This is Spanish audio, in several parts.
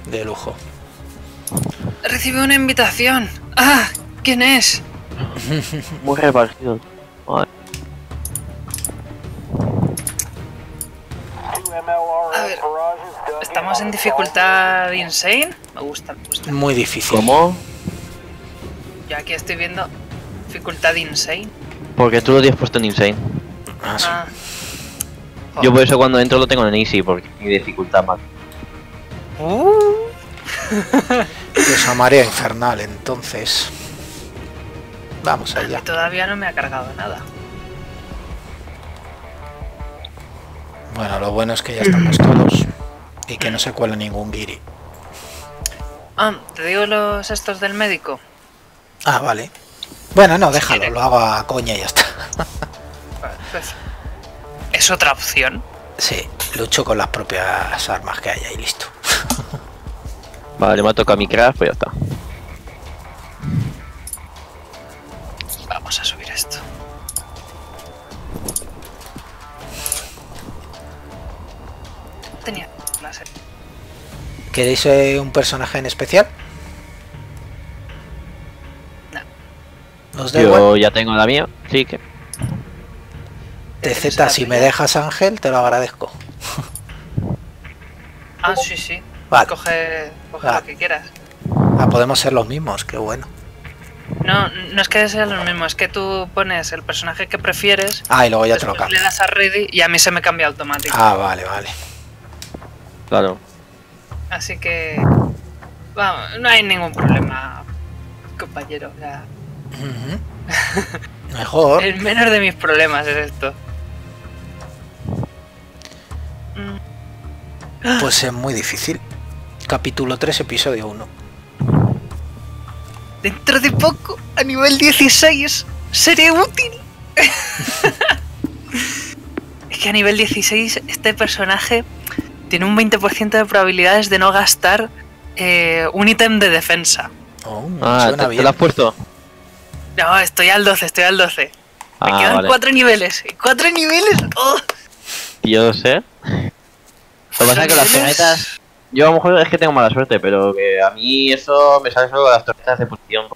De lujo. Recibe una invitación. ¡Ah! ¿Quién es? Muy repartido. Vale. A ver, ¿estamos en dificultad insane? Me gusta, me gusta. Muy difícil. ¿Cómo? Yo aquí estoy viendo dificultad insane. Porque tú lo tienes puesto en Insane. Ah, sí. Ah. Yo por eso cuando entro lo tengo en Easy, porque mi dificultad más. Esa marea infernal, entonces. Vamos allá. Todavía no me ha cargado nada. Bueno, lo bueno es que ya estamos todos. Y que no se cuela ningún guiri. Ah, te digo los estos del médico. Ah, vale. Bueno, no, déjalo, lo hago a coña y ya está. Pues, es otra opción. Sí, lucho con las propias armas que hay ahí, listo. Vale, me ha tocado mi craft, pues ya está. Vamos a subir esto. Tenía láser. ¿Queréis un personaje en especial? No. ¿Os da Yo igual? ya tengo la mía, sí que. TZ, si me dejas Ángel, te lo agradezco. Ah, sí, sí. Vale. Coge Vale. lo que quieras. Ah, podemos ser los mismos, qué bueno. No, no es que sea lo mismo, es que tú pones el personaje que prefieres. Ah, y luego ya te lo después le cambias. das a ready y a mí se me cambia automático. Ah, vale, vale. Claro. Así que... Vamos, no hay ningún problema, compañero. O sea, Ujú. Mejor. el menor de mis problemas es esto. Pues es muy difícil. Capítulo 3, episodio 1. Dentro de poco, a nivel 16, seré útil. Es que a nivel 16 este personaje tiene un 20% de probabilidades de no gastar un ítem de defensa. Oh, Ah, suena ¿te bien. lo has puesto? No, estoy al 12, estoy al 12. Me Ah, quedan vale. 4 niveles. ¿4 niveles? ¡Oh! Yo lo sé. Lo que pasa es que las torretas... Yo a lo mejor es que tengo mala suerte, pero que a mí eso me sale solo las torretas de posición.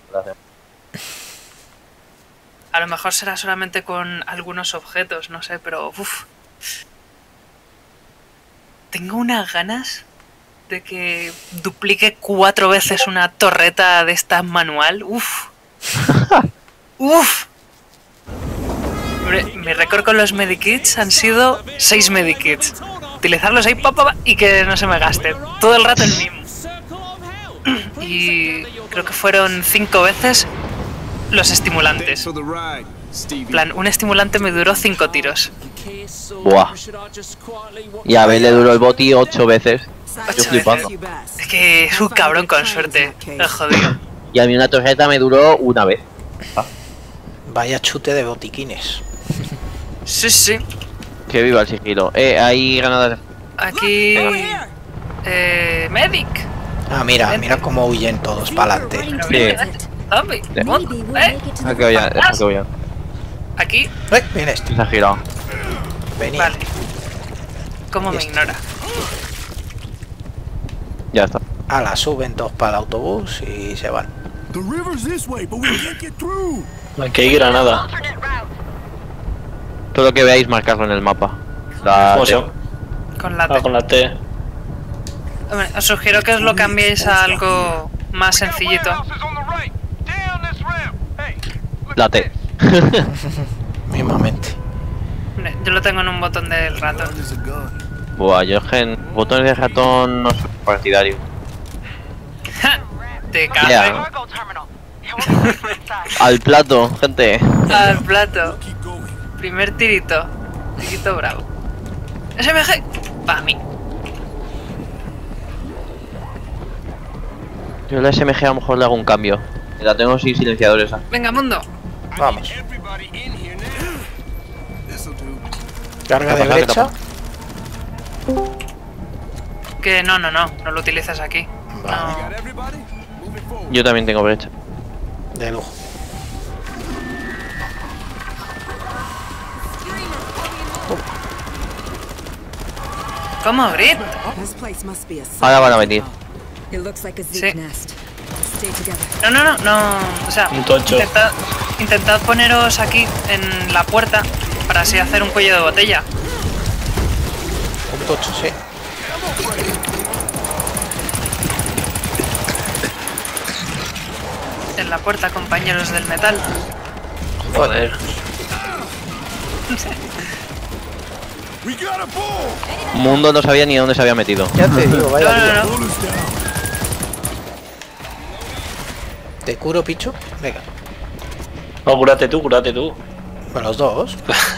A lo mejor será solamente con algunos objetos, no sé, pero... Uf. Tengo unas ganas de que duplique 4 veces una torreta de esta manual. Uf. Uf. Hombre, mi récord con los medikits han sido 6 medikits. Utilizarlos ahí y que no se me gaste. Todo el rato el mismo. Y creo que fueron 5 veces los estimulantes. En plan, un estimulante me duró 5 tiros. Buah. Y a ver, le duró el boti 8 veces. Yo 8 flipando. veces. Es que es un cabrón con suerte. El jodido. Y a mí una torreta me duró una vez. Vaya chute de botiquines. Sí, sí. Que viva el sigilo. Hay granadas. Aquí... Medic. Ah, mira, mira cómo huyen todos para adelante. Pero mira, zombie. Sí. Mondo, Ah, que vayan, que vayan. Aquí. Viene este. Se ha girado. Venid. Vale. ¿Cómo me Esto. ignora? Ya está. Ala, suben todos para el autobús y se van. Aquí hay granada. Todo lo que veáis marcarlo en el mapa. La ¿Cómo T. se llama? Con la Ah, T. con la T. Hombre, os sugiero que os lo cambiéis a algo más sencillito. La T. Mismamente. Hombre, yo lo tengo en un botón del ratón. Buah, yo es que en botones de ratón no soy partidario. Te cago. Ya. Al plato, gente. Al plato. Primer tirito. Tirito bravo. SMG. Pa' mí. Yo la SMG a lo mejor le hago un cambio. La tengo sin silenciador esa. Venga, mundo. Vamos. Carga ¿Qué de pasa? ¿Qué brecha. Que no lo utilizas aquí. Vale. Yo también tengo brecha. De lujo. ¿Cómo grito? Ahora van a venir. It looks like a Sí. Zeke nest. Stay together. No. O sea, Un tocho. intentad poneros aquí en la puerta para así hacer un cuello de botella. Un tocho, sí. En la puerta, compañeros del metal. Joder. Mundo no sabía ni dónde se había metido. Ya te digo, vaya día. No. ¿Te curo, Pichu? Venga. No, cúrate tú, cúrate tú. Con los dos.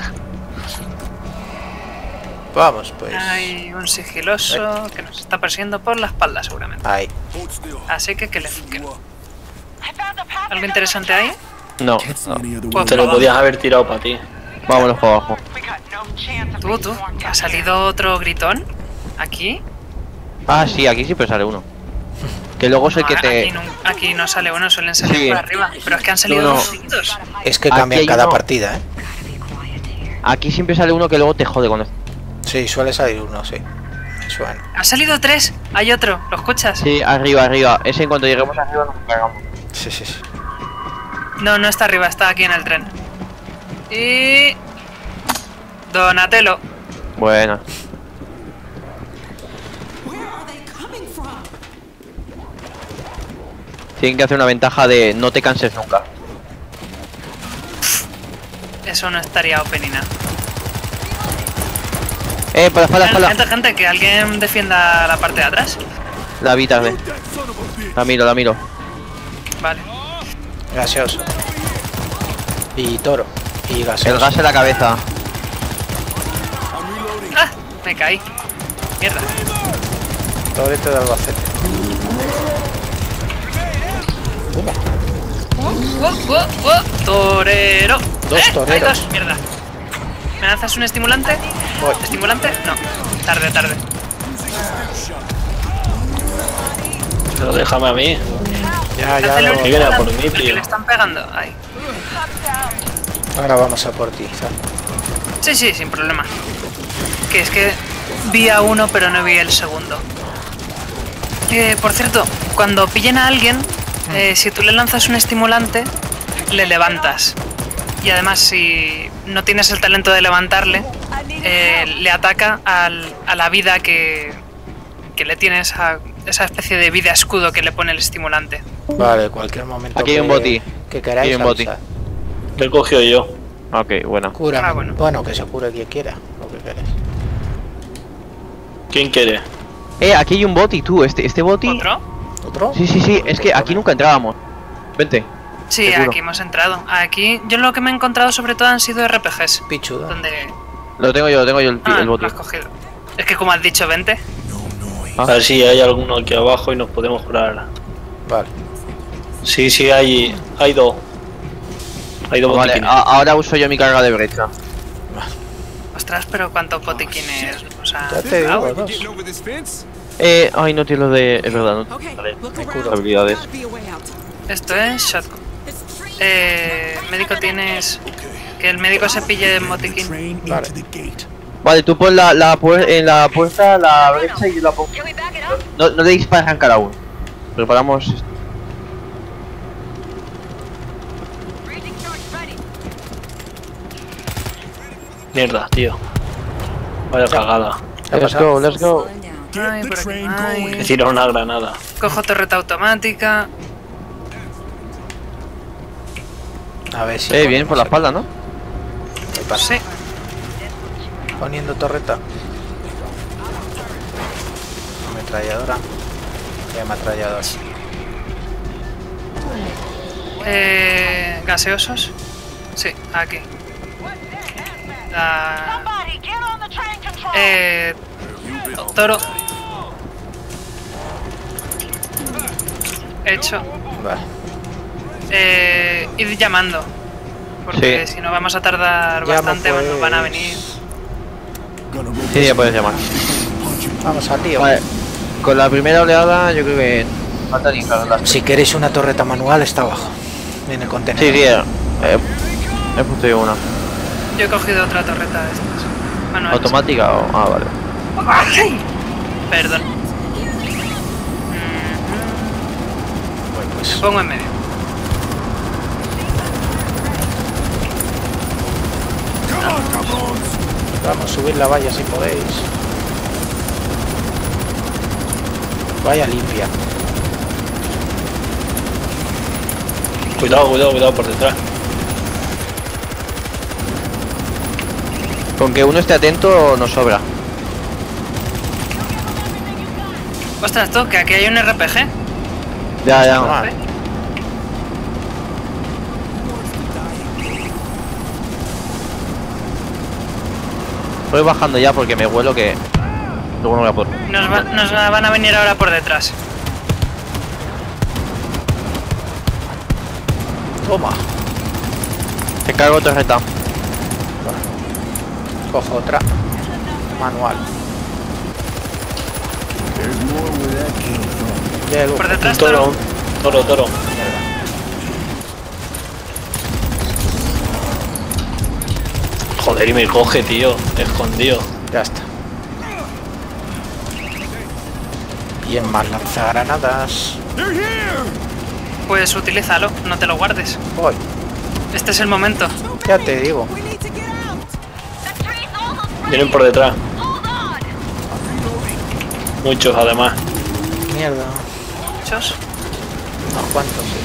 Vamos, pues. Hay un sigiloso que nos está persiguiendo por la espalda, seguramente. Ahí. Así que le fuquen. ¿Algo interesante ahí? No, no. Te lo podías haber tirado para ti. Vámonos para abajo. Tú. ¿Ha salido otro gritón? ¿Aquí? Ah, sí, aquí siempre sale uno. Que luego es el que te... Aquí no sale uno, suelen salir Sí. por arriba. Pero es que han salido No. dos seguidos. Es que Aquí cambian hay cada uno. partida, ¿eh? Aquí siempre sale uno que luego te jode con esto. Sí, suele salir uno, sí. Me suena. Han salido tres. Hay otro. ¿Lo escuchas? Sí, arriba. Ese en cuanto lleguemos arriba nos cargamos. Sí. No está arriba, está aquí en el tren. Y... Donatello. Bueno. Tienen que hacer una ventaja de no te canses nunca. Eso no estaría openina. Para la espalda. Gente, que alguien defienda la parte de atrás. La vi tarde. La miro. Vale. Gaseoso. Y toro. Y gaseoso. El gas en la cabeza. ¡Ah! Me caí. Mierda. Torete de Albacete. Toma. Torero. Dos Hay toreros. dos. Mierda. ¿Me lanzas un estimulante? Voy. ¿Estimulante? No. Tarde. Pero déjame a mí. Ya Hazle un lo... viene a por estimulante, mí, porque tío. le están pegando. Ahí. Ahora vamos a por ti, ¿sabes? Sí, sin problema. Que es que vi a uno pero no vi el segundo. Por cierto, cuando pillen a alguien, si tú le lanzas un estimulante, le levantas. Y además, si no tienes el talento de levantarle, le ataca a la vida que le tienes, a esa especie de vida escudo que le pone el estimulante. Vale, cualquier momento Aquí hay un boti. que queráis, Hay un boti. avisad. Lo he cogido yo. Ok, bueno. Cura. Ah, bueno. Bueno, que se cure quien quiera, lo que queráis. ¿Quién quiere? Aquí hay un boti, tú. Este boti... ¿Otro? ¿Otro? Sí. Es que aquí nunca entrábamos. Vente. Sí, Seguro. aquí hemos entrado. Aquí, yo lo que me he encontrado sobre todo han sido RPGs. Pichudo. Donde... Lo tengo yo el lo boti. has cogido. Es que como has dicho, 20. A ver si hay alguno aquí abajo y nos podemos curar. Vale. Sí, hay dos. Hay dos Vale, botiquines. ahora uso yo mi carga de brecha. Ostras, pero ¿cuántos botiquines? O sea, Ya te digo, ah, dos. Ay, no tienes lo de... Es verdad, no. Okay, Vale, look me around. curo habilidades. Gotta be a way out. esto es shotgun. Médico tienes... Que el médico se pille el botiquín. Vale. Vale, tú pon en la puerta la brecha y yo la pongo. No le dispares a cada uno. Preparamos... Mierda, tío. Vaya cagada. ¿Qué ha Let's pasado? go. Slowing down. Ay, por aquí no hay. Me tira una granada. Cojo torreta automática. A ver si... Bien por la espalda, ¿no? ¿Qué pasa? Sí. Poniendo torreta. Ametralladora. Y ametralladora. Gaseosos. Sí, aquí. Toro. Hecho. Vale. Id llamando. Porque Sí. si no vamos a tardar Llamo, bastante, pues. nos van a venir. Sí, ya puedes llamar. Vamos al lío. Vale, con la primera oleada yo creo que falta ni cargarla. Si queréis una torreta manual, está abajo. En el contenedor. Sí, he puesto yo una. Yo he cogido otra torreta de estas. Manuales. ¿Automática o...? Ah, vale. Perdón. pues. Me pongo en medio. Vamos, subir la valla si podéis. Vaya limpia. Cuidado, cuidado, cuidado por detrás. Con que uno esté atento nos sobra. Ostras, tú, que aquí hay un RPG. Ya, ya. Normal. Voy bajando ya porque me huelo que... Luego no voy a poder. Nos van a venir ahora por detrás. Toma. Te cargo torreta. Cojo otra. Manual. Ya el Por lujo. detrás, Toro, toro. toro. Joder, y me coge, tío. Escondido. Ya está. Y en más lanzagranadas. Pues utilízalo, no te lo guardes. Voy. Este es el momento. Ya te digo. Vienen por detrás. Muchos, además. Mierda. Muchos. Unos cuantos, sí.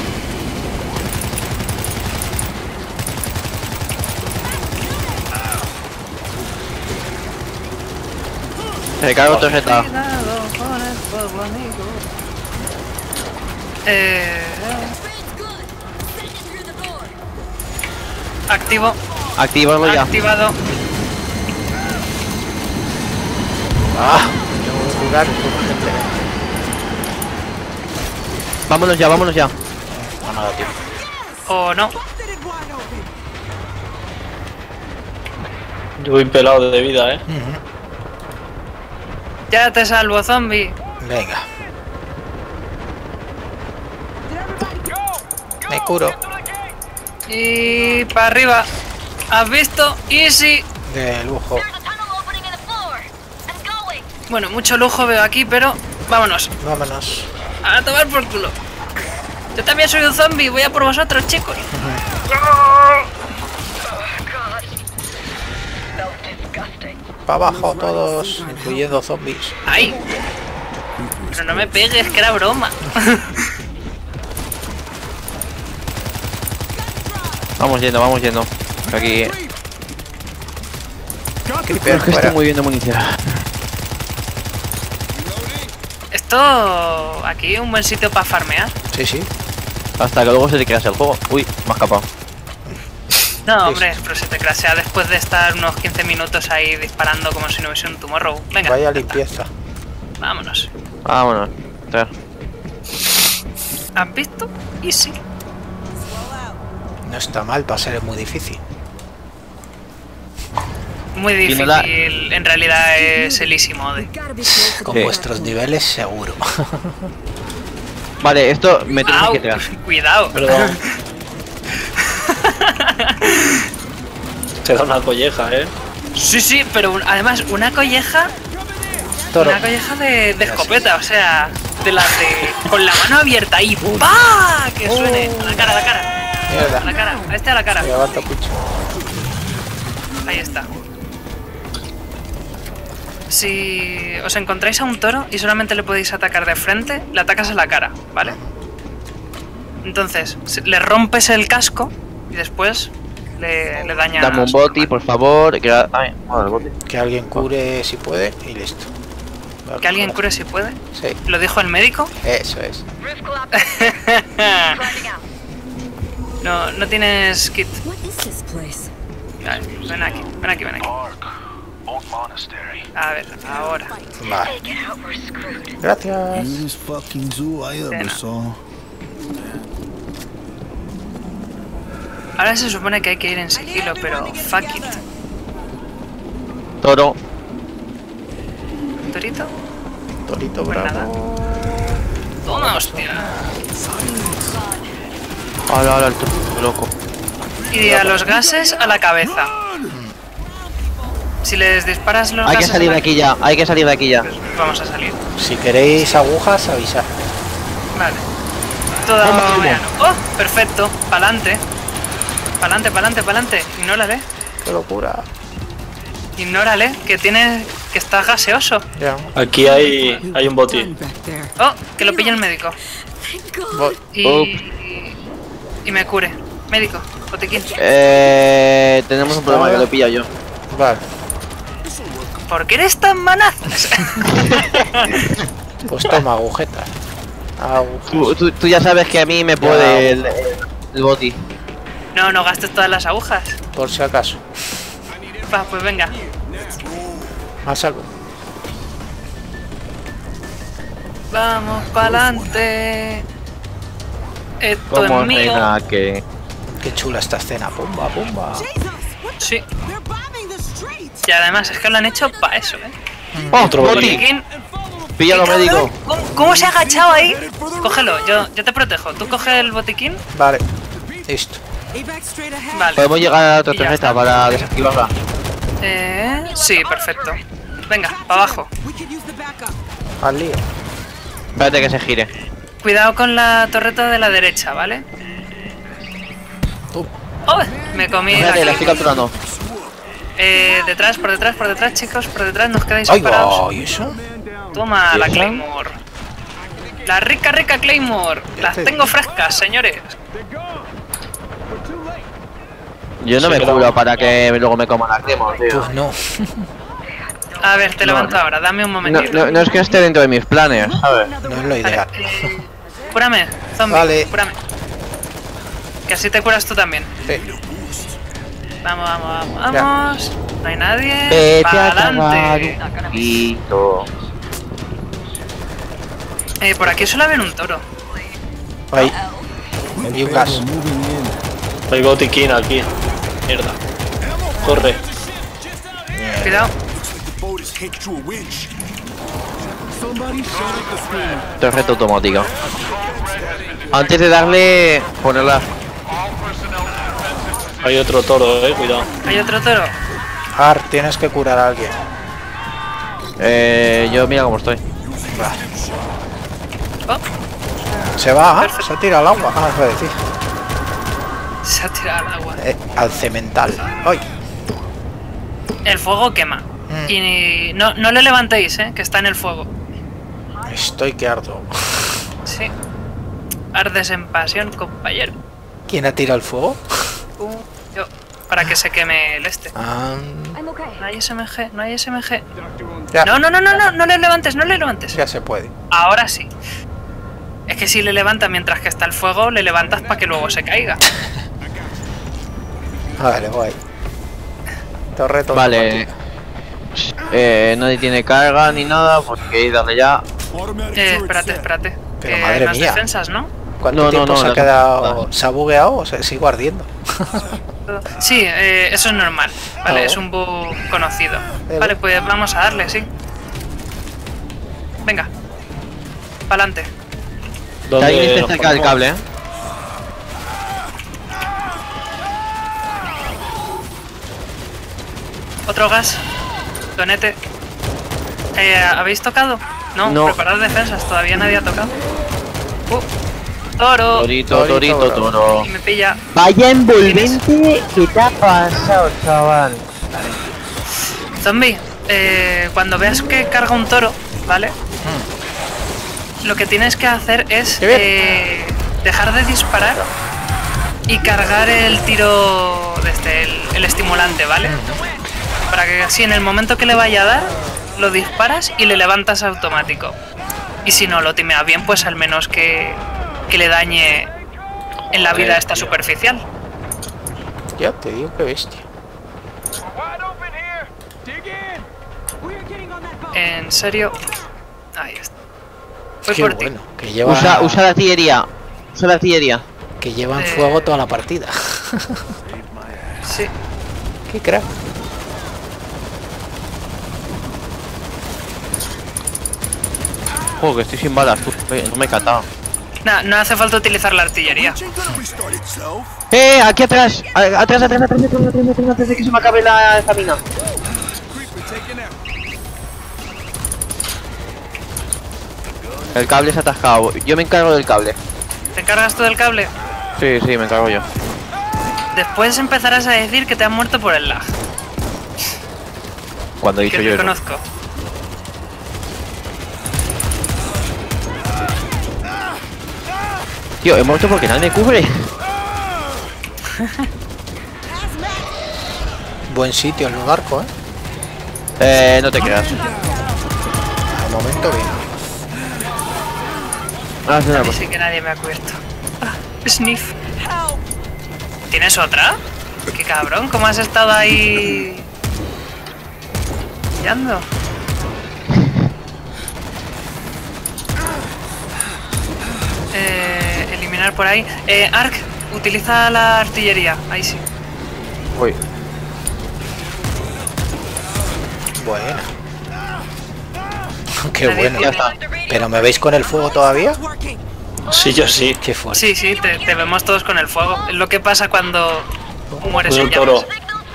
Te cargo torreta. Cuidado con el fuego, amigo. Activo. Actívala ya. Activado. Ah, tengo que curar urgentemente. Vámonos ya, vámonos ya. No me da tiempo. O no. Yo voy pelado de vida, eh. Ya te salvo, zombie. Venga. Me curo. Y para arriba. ¿Has visto? Easy. De lujo. Bueno, mucho lujo veo aquí, pero vámonos. Vámonos. A tomar por culo. Yo también soy un zombie. Voy a por vosotros, chicos. Para abajo todos, incluyendo zombies. ¡Ay! Pero no me pegues, que era broma. Vamos yendo, vamos yendo. Aquí. Creeper Es que fuera. estoy muy bien de munición. Esto... Aquí un buen sitio para farmear. Sí, sí. Hasta que luego se te crashe el juego. Uy, me ha escapado. No, hombre, pero se te crasea después de estar unos 15 minutos ahí disparando como si no hubiese un tomorrow. Venga, Vaya limpieza. vámonos. Vámonos. Traer. ¿Has visto? Easy. No está mal, para ser muy difícil. Muy Y difícil, no la- en realidad es el easy mode. Gotta be careful. Con Sí. vuestros niveles seguro. Vale, esto me tengo Au, que tirar. cuidado. Perdón. Te da una colleja, eh. Sí, sí, pero además una colleja, Toro. una colleja de escopeta, o sea, de las de con la mano abierta y ¡pa! Que suene a la cara, a la cara, a Mierda. la cara, a este a la cara. Me levanta pucho. Ahí está. Si os encontráis a un toro y solamente le podéis atacar de frente, le atacas a la cara, ¿vale? Entonces, le rompes el casco y después le dañas. Dame un boti, por favor. Ay, bueno, el boti. Que alguien cure si puede y listo. Que alguien cure si puede. Sí, ¿Lo dijo el médico? eso es. No, no tienes kit. What is this place? Vale, ven aquí, ven aquí, ven aquí. A ver, ahora. Vale. Gracias. Weirdest fucking zoo I ever Cena. saw. Ahora se supone que hay que ir en sigilo, pero fuck it. Toro. ¿Torito? Torito Pues nada. bravo. Toma, hostia. Hola, hola, el toro. Loco. Y a los gases a la cabeza. Si les disparas los Hay que gases salir a de la- aquí ya. Hay que salir de aquí ya. Pues vamos a salir. Si queréis agujas, avisad. Vale. Todavía no. ¡Oh! Perfecto. Pa'lante. Pa'lante, pa'lante, pa'lante. Ignórale. ¡Qué locura! Ignórale, que tiene. Que está gaseoso. Ya. Aquí hay un botín. Back there. Oh, que lo pille el médico. Thank God. Voy. Y me cure. Médico, botiquín. Tenemos un problema que lo he pillado yo. Vale. ¿Por qué eres tan manazas? Pues toma agujetas. Agujas. Tú ya sabes que a mí me puede el boti. No, no gastes todas las agujas. Por si acaso. Va, pues venga. A salvo. Vamos pa'lante. Esto Como es mío. reina que... Qué chula esta escena. Pumba, pumba. Sí. Y además es que lo han hecho para eso, ¿eh? ¡Oh, Otro boti! Botiquín. ¡Píllalo, ¡Qué cabrón! médico! ¿Cómo se ha agachado ahí? Cógelo, yo te protejo. Tú coge el botiquín. Vale. Listo. Vale. Podemos llegar a la otra Y ya tarjeta está. para desactivarla. Sí, perfecto. Venga, para abajo. Al lío. Espérate que se gire. Cuidado con la torreta de la derecha, ¿vale? Tú. ¡Oh! Me comí Espérate, la la estoy capturando. detrás, por detrás, chicos, por detrás, nos quedáis ¡Ay, separados. va! ¿Y eso? Toma la ¿Y eso? Claymore. La rica Claymore. Las tengo frescas, señores. Yo no Sí, me pero- cubro para que luego me coman la crema, tío. Pues no. A ver, te levanto ahora, dame un No, momentito. no es que esté dentro de mis planes, ¿sabes? No es lo Vale, ideal. cúrame, zombie, Vale. cúrame. Que así te curas tú también. Sí. Vamos, vamos, vamos, Ya. vamos. No hay nadie. Vete a tomar Pa'lante. un poquito. Por aquí suele haber un toro. Ahí. Y un gas. Hay botiquín aquí. Mierda. Corre. Cuidado. Torreta automática. Antes de darle, ponerla. Hay otro toro, cuidado. Hay otro toro. Ar, tienes que curar a alguien. Yo mira cómo estoy. Oh, Se va, Perfecto. se ha tirado al agua. Ah, es decir. se ha tirado al agua. Al cemental. ¡Ay! El fuego quema. Y no le levantéis, que está en el fuego. Estoy que ardo. Sí. Ardes en pasión, compañero. ¿Quién ha tirado el fuego? Yo. Para que se queme el este. Ah, No hay SMG, no hay SMG. ya, No le levantes, no le levantes. ya se puede. Ahora sí. Es que si le levantas mientras que está el fuego, le levantas para que luego se caiga. Vale, voy. Torreto. Vale. Nadie tiene carga ni nada, pues hay que darle ya. Espérate. Pero madre las mía. defensas, ¿no? ¿Cuánto No, tiempo no, se ha no, quedado? no. ¿Se ha bugueado o se sigue ardiendo? Sí, eso es normal. Vale, Oh. es un bug conocido. Vale. Vale, pues vamos a darle, sí. Venga. Pa'lante. Que ¿Dónde alguien esté nos cerca del ponemos? cable, Otro gas. Donete. ¿Habéis tocado? No, No. preparad defensas, todavía nadie ha tocado. Toro. Torito, Torito, toro. Y me pilla. Vaya envolvente que te ha pasado, chaval. Zombie, cuando veas que carga un toro, ¿vale? Lo que tienes que hacer es Qué bien. dejar de disparar y cargar el tiro desde el estimulante, ¿vale? Para que así en el momento que le vaya a dar, lo disparas y le levantas automático. Y si no lo timeas bien, pues al menos que le dañe en la vida esta superficial. Ya te digo que bestia. En serio. Ahí está. Voy Qué por ti. bueno. Que lleva, Usa la artillería. Usa la artillería. que lleva en Eh. fuego toda la partida. Sí. Qué crack. Joder, que estoy sin balas, tú. No me he catado. Nah, no hace falta utilizar la artillería. Aquí atrás. Atrás, antes de que se me acabe la estamina. El cable se ha atascado. Yo me encargo del cable. ¿Te encargas tú del cable? Sí, me encargo yo. Después empezarás a decir que te has muerto por el lag. Cuando he dicho Que yo te eso. conozco. Tío, he muerto porque nadie me cubre. Buen sitio el barco, ¿eh? No te creas. Al momento bien. Haz una A mí cosa. sí que nadie me ha cubierto. Ah, sniff. ¿Tienes otra? Qué cabrón, ¿cómo has estado ahí? Pillando. Eliminar por ahí. Ark, utiliza la artillería. Ahí sí. Uy. Buena. Qué Nadie bueno. tiene- está. ¿Pero me veis con el fuego todavía? Sí, yo sí. Qué fuerte. Sí, sí, te vemos todos con el fuego. Es lo que pasa cuando mueres Soy en un toro. llamas.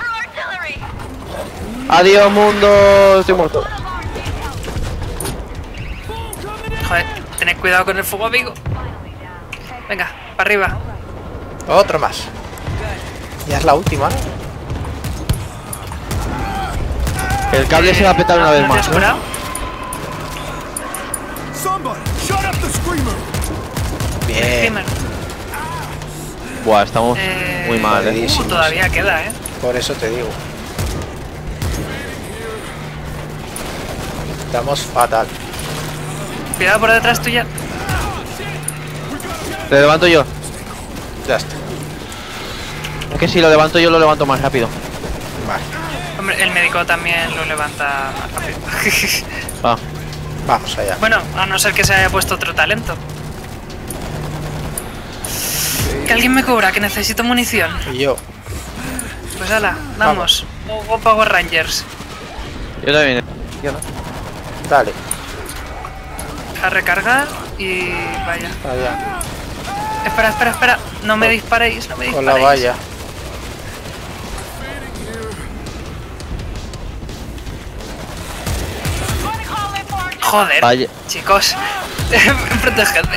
Adiós, mundo. Estoy muerto. Joder, tened cuidado con el fuego, amigo. Venga, para arriba. Otro más. Ya es la última, ¿no? El cable se va a petar una vez ¿No te más. has ¿no? curado? Somebody, shut up the screamer. Bien. Screamer. Buah, estamos muy mal, jodidísimo. Todavía queda, ¿eh? Por eso te digo. Estamos fatal. Cuidado por detrás tuya. Te levanto yo. Ya está. Es que si lo levanto yo, lo levanto más rápido. Vale. Hombre, el médico también lo levanta más rápido. Va. Vamos allá. Bueno, a no ser que se haya puesto otro talento. Que alguien me cubra, que necesito munición. Y yo. Pues ala, vamos. Go Power Rangers. Yo también. Dale. A recargar y vaya. Allá. Espera, espera, espera. No me disparéis, no me Con disparéis. la valla. Joder, Vaya. chicos. Protegedme.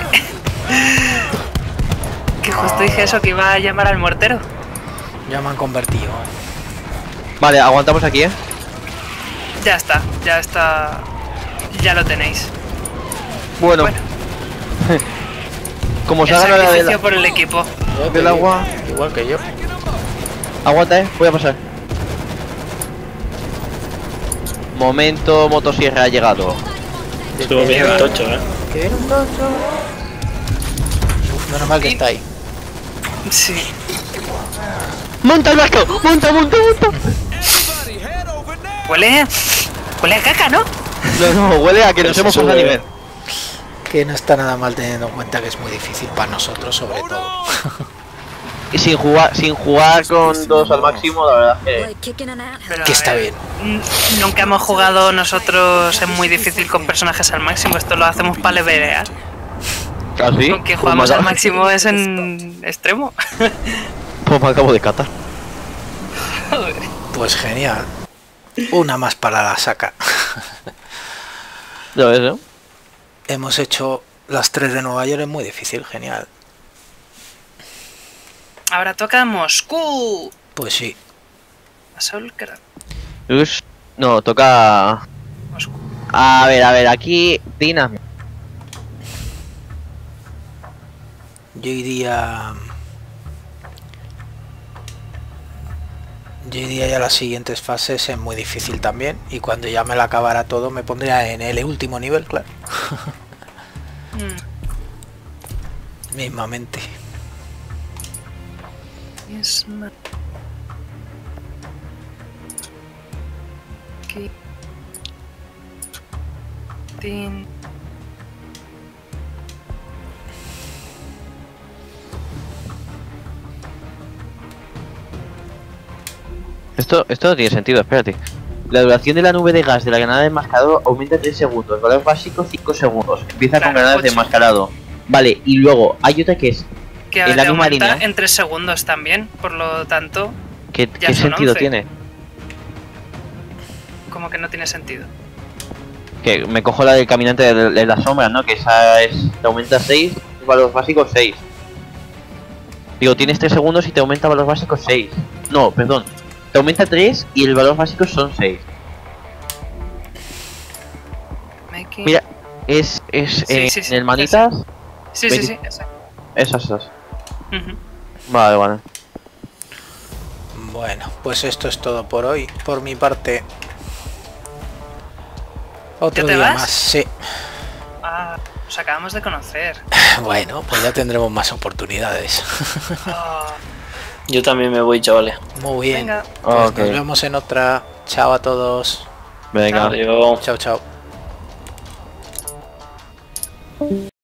Que justo dije eso, que iba a llamar al mortero. Ya me han convertido. Vale, aguantamos aquí, Ya está, ya está. Ya lo tenéis. Bueno, Bueno, como el salga la sacrificio por el equipo. Ya te del digo, agua. Igual que yo. Aguanta, voy a pasar. Momento, motosierra ha llegado. Estuvo bien el tocho, Que viene un tocho. Uf, menos mal que está ahí. Sí. ¡Monta el barco! ¡Monta, monta, monta! Huele. Huele a caca, ¿no? No, huele a que nos Eso hemos pasado a sube. nivel. Que no está nada mal teniendo en cuenta que es muy difícil para nosotros, sobre todo. Y sin jugar con dos al máximo, la verdad es que... Like kicking an ant. Pero, Que a está ver, bien. Nunca hemos jugado nosotros en muy difícil con personajes al máximo. Esto lo hacemos para levelear. ¿Así? Con que jugamos al máximo es en extremo. Pues me acabo de catar. Pues genial. Una más para la saca. Ya ves, ¿eh? Hemos hecho las 3 de Nueva York, es muy difícil, genial. Ahora toca Moscú. Pues sí. A Sol, que era No, toca... Moscú. A ver, aquí... Dinas. Yo iría ya a las siguientes fases, es muy difícil también. Y cuando ya me la acabara todo me pondría en el último nivel, claro. Mismamente. Misma. Aquí. Tin. Esto no tiene sentido, espérate. La duración de la nube de gas de la granada de enmascarado aumenta 3 segundos. Valor básico 5 segundos. Empieza con Claro, granadas de 8. enmascarado. Vale, y luego hay otra que es... Que En la te misma aumenta línea. en 3 segundos también. Por lo tanto, ¿Qué Ya son sentido 11. tiene? como que no tiene sentido. Que me cojo la del caminante de la sombra, ¿no? Que esa es... Te aumenta 6, valor básico 6. Digo, tienes 3 segundos y te aumenta valor básico 6. No, perdón. Te aumenta 3 y el valor básico son 6. Making- Mira, es Sí, sí, en el manitas. Sí, sí, sí. ese. Esas. Ujú. Vale. Bueno, pues esto es todo por hoy. Por mi parte. Otro ¿Ya te día vas? más, sí. Ah, nos acabamos de conocer. Bueno, pues ya tendremos más oportunidades. Oh, Yo también me voy, chavales. Muy bien. venga. Pues Ok. nos vemos en otra. Chao a todos. Venga. Adiós. Chao, chao.